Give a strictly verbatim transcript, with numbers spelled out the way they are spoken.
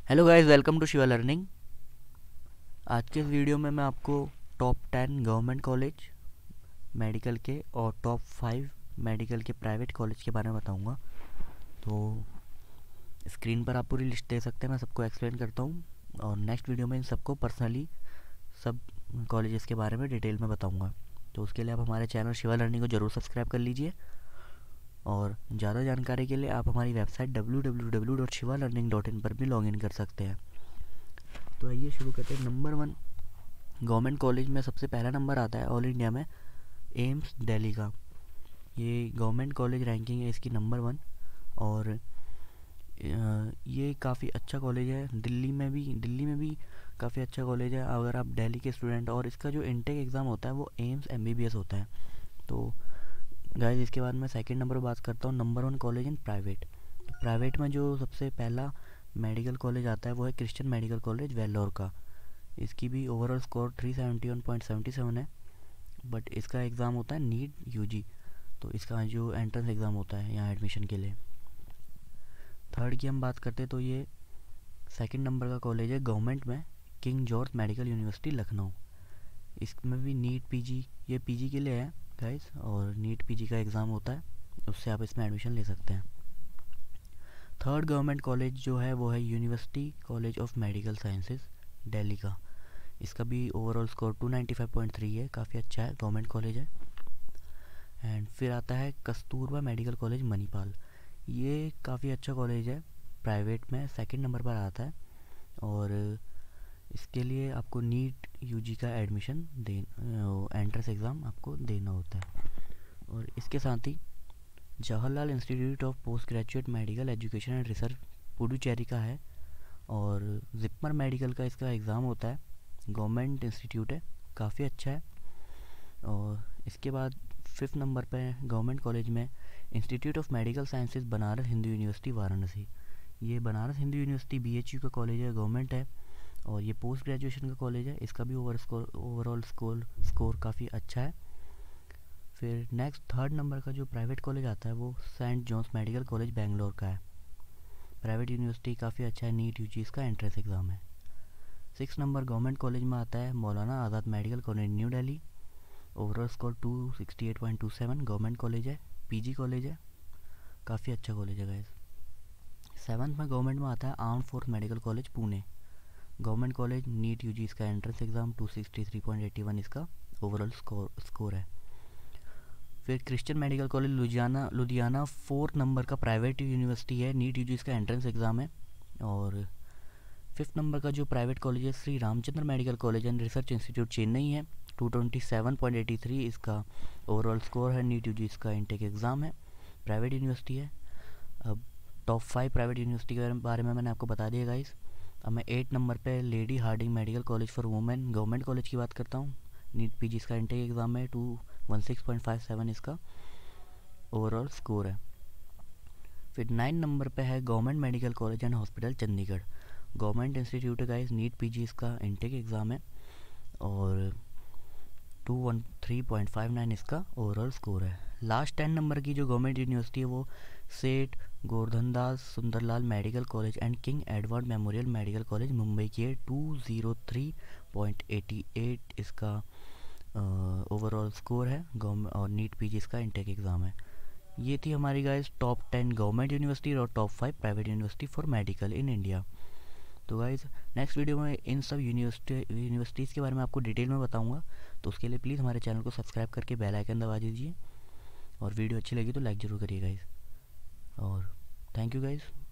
Hello guys, welcome to Shiva learning. आज के इस वीडियो में मैं आपको top ten government college medical के और टॉप फाइव मेडिकल के प्राइवेट कॉलेज के बारे में बताऊंगा। तो स्क्रीन पर आप पूरी लिस्ट दे सकते हैं, मैं सबको एक्सप्लेन करता हूं और नेक्स्ट वीडियो में इन सबको पर्सनली सब कॉलेजेस के बारे में डिटेल में बताऊँगा। तो उसके लिए आप हमारे चैनल शिवा लर्निंग को ज़रूर सब्सक्राइब कर लीजिए और ज़्यादा जानकारी के लिए आप हमारी website W W W dot Shiva learning dot in पर भी लॉगिन कर सकते हैं। तो आइए शुरू करते हैं। नंबर वन गवर्नमेंट कॉलेज में सबसे पहला नंबर आता है ऑल इंडिया में एम्स दिल्ली का। ये गवर्नमेंट कॉलेज रैंकिंग है इसकी नंबर वन और ये काफ़ी अच्छा कॉलेज है। दिल्ली में भी दिल्ली में भी काफ़ी अच्छा कॉलेज है अगर आप दिल्ली के स्टूडेंट। और इसका जो इनटेक एग्ज़ाम होता है वो एम्स एमबीबीएस होता है। तो गाइस इसके बाद मैं सेकंड नंबर पर बात करता हूँ, number one college in private. तो प्राइवेट में जो सबसे पहला मेडिकल कॉलेज आता है वो है क्रिश्चियन मेडिकल कॉलेज वेल्लोर का। इसकी भी overall score three seventy one point seventy seven है, बट इसका एग्ज़ाम होता है नीट यूजी। तो इसका जो एंट्रेंस एग्ज़ाम होता है यहाँ एडमिशन के लिए। थर्ड की हम बात करते हैं तो ये सेकंड नंबर का कॉलेज है गवर्नमेंट में King George medical university Lucknow. इसमें भी नीट पीजी, ये पीजी के लिए है गाइस, और नीट पीजी का एग्ज़ाम होता है, उससे आप इसमें एडमिशन ले सकते हैं। थर्ड गवर्नमेंट कॉलेज जो है वो है university college of medical sciences Delhi का। इसका भी overall score two ninety five point three है, काफ़ी अच्छा है, गवर्नमेंट कॉलेज है। एंड फिर आता है कस्तूरबा मेडिकल कॉलेज मणिपाल। ये काफ़ी अच्छा कॉलेज है, प्राइवेट में सेकंड नंबर पर आता है और इसके लिए आपको नीट यूजी का एडमिशन दे एंट्रेंस एग्ज़ाम आपको देना होता है। और इसके साथ ही Jawaharlal institute of post graduate medical education and research Puducherry का है और जिप्मर मेडिकल का इसका एग्ज़ाम होता है, गवर्नमेंट इंस्टीट्यूट है, काफ़ी अच्छा है। और इसके बाद फिफ्थ नंबर पे गवर्नमेंट कॉलेज में institute of medical sciences Banaras Hindu university Varanasi. ये बनारस हिंदू यूनिवर्सिटी बीएचयू का कॉलेज है, गवर्नमेंट है और ये पोस्ट ग्रेजुएशन का कॉलेज है। इसका भी over score overall score score काफ़ी अच्छा है। फिर नेक्स्ट थर्ड नंबर का जो प्राइवेट कॉलेज आता है वो saint John's medical college Bangalore का है, प्राइवेट यूनिवर्सिटी, काफ़ी अच्छा है, नीट यूजी इसका एंट्रेंस एग्ज़ाम है। सिक्स नंबर गवर्नमेंट कॉलेज में आता है Maulana Azad medical college new Delhi, overall score two sixty eight point two seven, government college है, पीजी कॉलेज है, काफ़ी अच्छा कॉलेज है गाइस। सेवन्थ में गवर्नमेंट में आता है arm force medical college Pune, government college, NEET UG इसका entrance exam, two sixty three point eighty one इसका ओवरऑल स्कोर स्कोर है। फिर Christian medical college Ludhiana Ludhiana fourth number का प्राइवेट यूनिवर्सिटी है, नीट यूजी इसका एंट्रेंस एग्ज़ाम है। और फिफ्थ नंबर का जो प्राइवेट कॉलेज है Shri Ramachandra medical college and research institute Chennai है, two twenty seven point eighty three इसका ओवरऑल स्कोर है, नीट यूजी इसका इंटेक एग्ज़ाम है, प्राइवेट यूनिवर्सिटी है। अब टॉप फाइव प्राइवेट यूनिवर्सिटी के बारे में मैंने आपको बता दिया गाइस। अब मैं एट नंबर पे Lady Hardinge medical college for women government college की बात करता हूँ, नीट पीजी इसका इंटेक एग्ज़ाम है, two one six point five seven इसका ओवरऑल स्कोर है। फिर नाइन नंबर पे है government medical college and hospital Chandigarh, government institute है गाइस, नीट पीजी इसका इंटेक एग्ज़ाम है और two one three point five nine इसका ओवरऑल स्कोर है। लास्ट टेन नंबर की जो गवर्नमेंट यूनिवर्सिटी है वो Seth Gordhandas Sunderlal medical college and King Edward Memorial medical college Mumbai की है, two zero three point eighty eight इसका ओवरऑल स्कोर है गवर्नमेंट और नीट पीजी इसका इंटेक एग्ज़ाम है। ये थी हमारी guys top ten government university और top five private university for medical in India. तो गाइस नेक्स्ट वीडियो में इन सब यूनिवर्सिटी यूनिवर्सिटीज़ के बारे में आपको डिटेल में बताऊंगा। तो उसके लिए प्लीज़ हमारे चैनल को सब्सक्राइब करके बेल आइकन दबा दीजिए और वीडियो अच्छी लगी तो लाइक ज़रूर करिए गाइस। और थैंक यू गाइस।